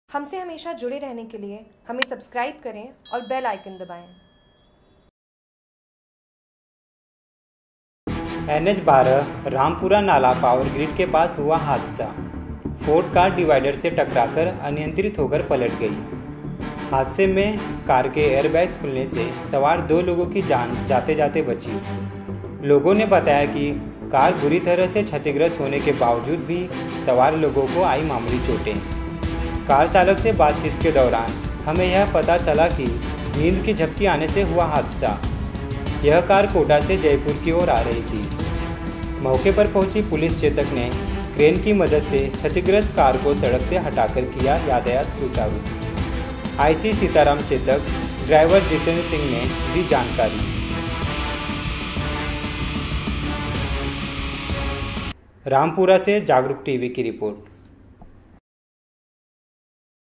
हमसे हमेशा जुड़े रहने के लिए हमें सब्सक्राइब करें और बेल आइकन दबाएं। NH-12 रामपुरा नाला पावर ग्रिड के पास हुआ हादसा। फोर्ड कार डिवाइडर से टकराकर अनियंत्रित होकर पलट गई। हादसे में कार के एयरबैग खुलने से सवार 2 लोगों की जान जाते जाते बची। लोगों ने बताया कि कार बुरी तरह से क्षतिग्रस्त होने के बावजूद भी सवार लोगों को आई मामूली चोटें। कार चालक से बातचीत के दौरान हमें यह पता चला कि नींद की झपकी आने से हुआ हादसा। यह कार कोटा से जयपुर की ओर आ रही थी। मौके पर पहुंची पुलिस चेतक ने क्रेन की मदद से क्षतिग्रस्त कार को सड़क से हटाकर किया यातायात सुचारू। IC सीताराम चेतक ड्राइवर जितेंद्र सिंह ने दी जानकारी। रामपुरा से जागरूक टीवी की रिपोर्ट।